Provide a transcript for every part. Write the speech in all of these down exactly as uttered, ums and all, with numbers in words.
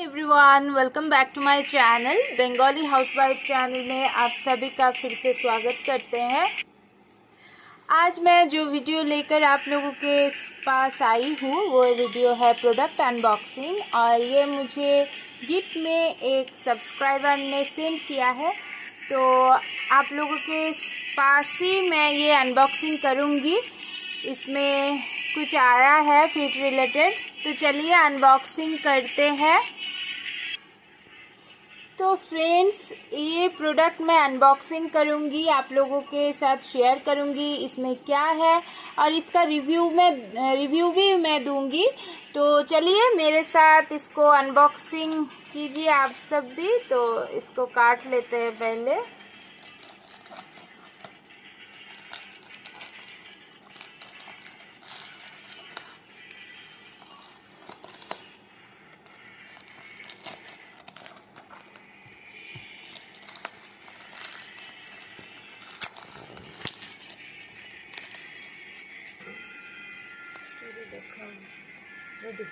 Everyone, welcome back to my channel Bengali housewife channel में आप सभी का फिर से स्वागत करते हैं। आज मैं जो वीडियो लेकर आप लोगों के पास आई हूँ वो वीडियो है प्रोडक्ट अनबॉक्सिंग, और ये मुझे गिफ्ट में एक सब्सक्राइबर ने सेंड किया है, तो आप लोगों के पास ही मैं ये अनबॉक्सिंग करूँगी। इसमें कुछ आया है फिट रिलेटेड, तो चलिए अनबॉक्सिंग करते हैं। तो फ्रेंड्स, ये प्रोडक्ट मैं अनबॉक्सिंग करूंगी, आप लोगों के साथ शेयर करूंगी इसमें क्या है, और इसका रिव्यू में रिव्यू भी मैं दूंगी। तो चलिए मेरे साथ इसको अनबॉक्सिंग कीजिए आप सब भी। तो इसको काट लेते हैं पहले। रेडी।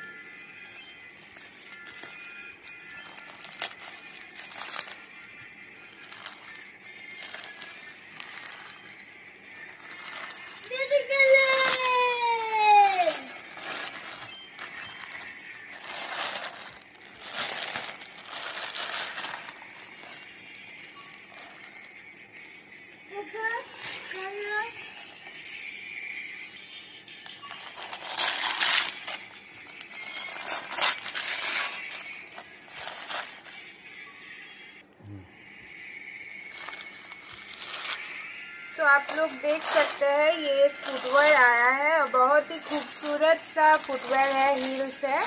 तो आप लोग देख सकते हैं ये एक फुटवेयर आया है, और बहुत ही खूबसूरत सा फुटवेयर है, हील्स है।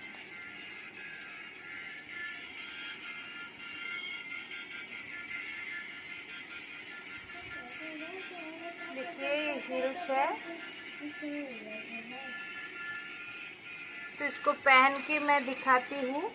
देखिए ये हील्स है। तो इसको पहन के मैं दिखाती हूँ।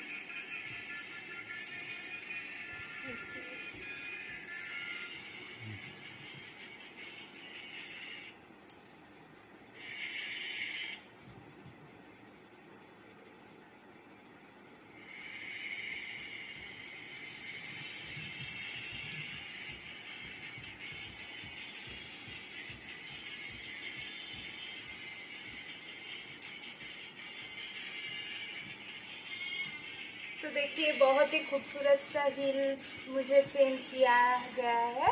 तो देखिए बहुत ही खूबसूरत सा हील्स मुझे सेंड किया गया है।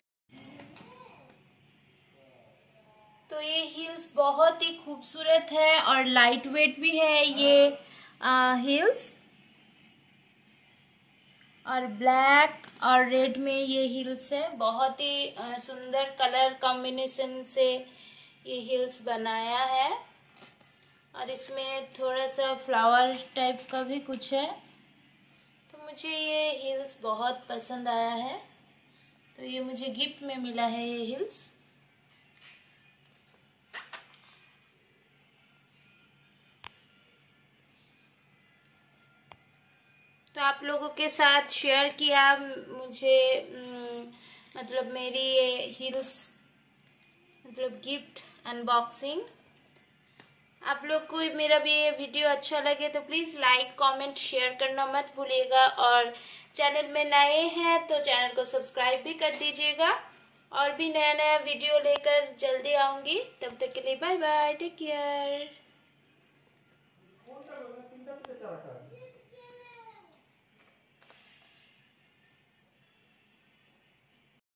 तो ये हील्स बहुत ही खूबसूरत है और लाइट वेट भी है ये हील्स, और ब्लैक और रेड में ये हील्स है। बहुत ही आ, सुंदर कलर कॉम्बिनेशन से ये हील्स बनाया है, और इसमें थोड़ा सा फ्लावर टाइप का भी कुछ है। तो मुझे ये हील्स बहुत पसंद आया है, तो ये मुझे गिफ्ट में मिला है ये हील्स। तो आप लोगों के साथ शेयर किया मुझे, मतलब मेरी ये हील्स मतलब गिफ्ट अनबॉक्सिंग। आप लोग को मेरा भी ये वीडियो अच्छा लगे तो प्लीज़ लाइक कमेंट शेयर करना मत भूलिएगा, और चैनल में नए हैं तो चैनल को सब्सक्राइब भी कर दीजिएगा। और भी नया नया वीडियो लेकर जल्दी आऊँगी, तब तक के लिए बाय बाय, टेक केयर।